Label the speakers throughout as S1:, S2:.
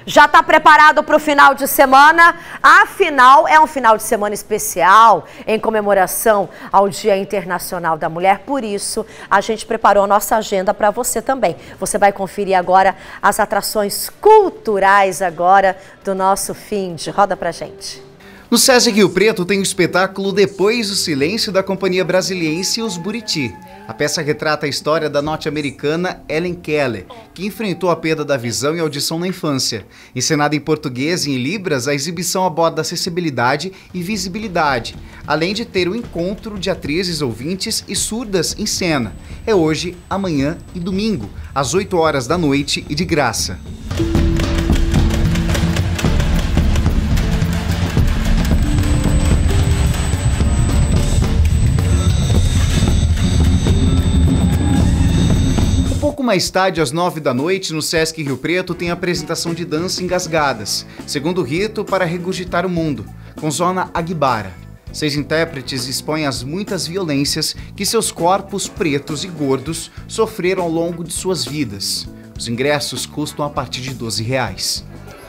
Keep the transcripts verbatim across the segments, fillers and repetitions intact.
S1: Já está preparado para o final de semana? Afinal, é um final de semana especial em comemoração ao Dia Internacional da Mulher. Por isso, a gente preparou a nossa agenda para você também. Você vai conferir agora as atrações culturais agora do nosso fim de. Roda pra gente.
S2: No SESC Rio Preto tem o espetáculo Depois do Silêncio da Companhia Brasiliense Os Buriti. A peça retrata a história da norte-americana Helen Keller, que enfrentou a perda da visão e audição na infância. Encenada em português e em libras, a exibição aborda acessibilidade e visibilidade, além de ter o encontro de atrizes ouvintes e surdas em cena. É hoje, amanhã e domingo, às oito horas da noite e de graça. Mais tarde, às nove da noite, no SESC Rio Preto, tem a apresentação de dança Engasgadas, segundo rito para regurgitar o mundo, com Zona Aguibara. Seis intérpretes expõem as muitas violências que seus corpos pretos e gordos sofreram ao longo de suas vidas. Os ingressos custam a partir de doze reais.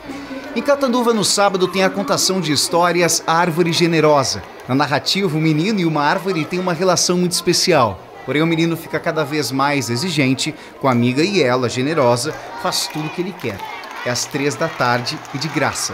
S2: Em Catanduva, no sábado, tem a contação de histórias Árvore Generosa. Na narrativa, o menino e uma árvore têm uma relação muito especial. Porém, o menino fica cada vez mais exigente com a amiga e ela, generosa, faz tudo o que ele quer. É às três da tarde e de graça.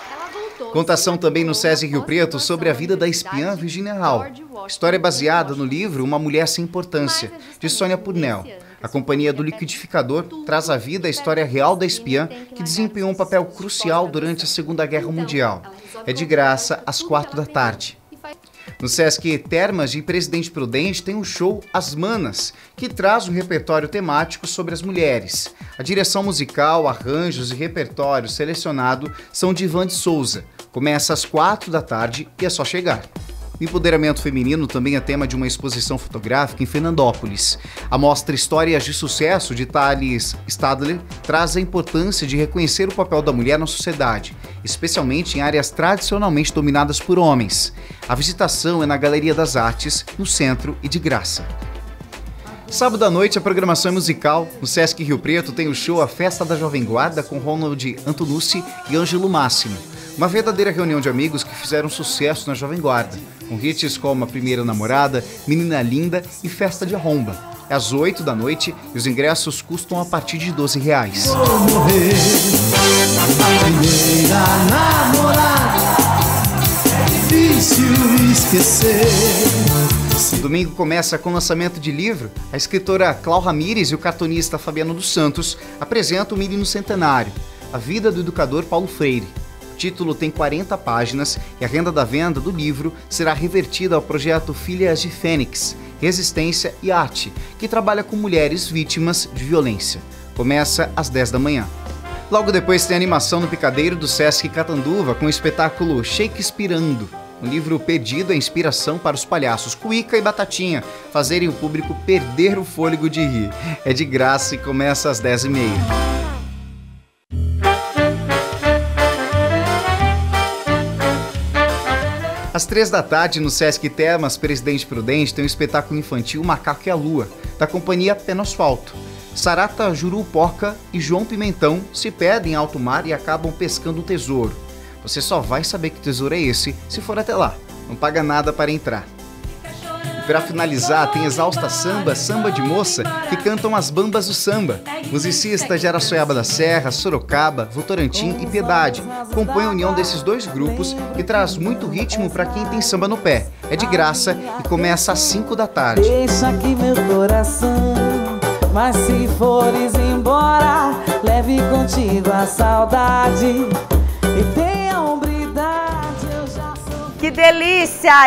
S2: Contação também no SESC Rio Preto sobre a vida da espiã Virginia Hall. História baseada no livro Uma Mulher Sem Importância, de Sônia Purnell. A Companhia do Liquidificador traz à vida a história real da espiã que desempenhou um papel crucial durante a Segunda Guerra Mundial. É de graça às quatro da tarde. No SESC Termas de Presidente Prudente tem o show As Manas, que traz um repertório temático sobre as mulheres. A direção musical, arranjos e repertório selecionado são de Ivan de Souza. Começa às quatro da tarde e é só chegar. O empoderamento feminino também é tema de uma exposição fotográfica em Fernandópolis. A mostra Histórias de Sucesso, de Thales Stadler, traz a importância de reconhecer o papel da mulher na sociedade, especialmente em áreas tradicionalmente dominadas por homens. A visitação é na Galeria das Artes, no centro e de graça. Sábado à noite, a programação é musical. No SESC Rio Preto tem o show A Festa da Jovem Guarda com Ronald Antonucci e Ângelo Máximo. Uma verdadeira reunião de amigos que fizeram sucesso na Jovem Guarda, com hits como A Primeira Namorada, Menina Linda e Festa de Arromba. É às oito da noite e os ingressos custam a partir de doze reais.
S3: Vou morrer, a primeira namorada, é difícil esquecer.
S2: O domingo começa com o lançamento de livro. A escritora Clau Ramires e o cartunista Fabiano dos Santos apresentam o Menino Centenário, a vida do educador Paulo Freire. O título tem quarenta páginas e a renda da venda do livro será revertida ao projeto Filhas de Fênix, Resistência e Arte, que trabalha com mulheres vítimas de violência. Começa às dez da manhã. Logo depois tem a animação no Picadeiro do SESC Catanduva com o espetáculo Shakespeareando. Um livro pedido é inspiração para os palhaços Cuíca e Batatinha fazerem o público perder o fôlego de rir. É de graça e começa às dez e meia. Às três da tarde, no SESC Termas Presidente Prudente, tem o espetáculo infantil Macaco e a Lua, da companhia Pé no Asfalto. Sarata Juruporca e João Pimentão se perdem em alto mar e acabam pescando um tesouro. Você só vai saber que tesouro é esse se for até lá. Não paga nada para entrar. E para finalizar, tem Exausta Samba, Samba de Moça, que cantam as bambas do samba. Musicistas de Araçoiaba da Serra, Sorocaba, Votorantim e Piedade compõem a união desses dois grupos e traz muito ritmo para quem tem samba no pé. É de graça e começa às cinco da tarde.
S4: Deixa aqui meu coração, mas se fores embora, leve contigo a saudade. E tenha hombridade, eu já sou...
S1: Que delícia!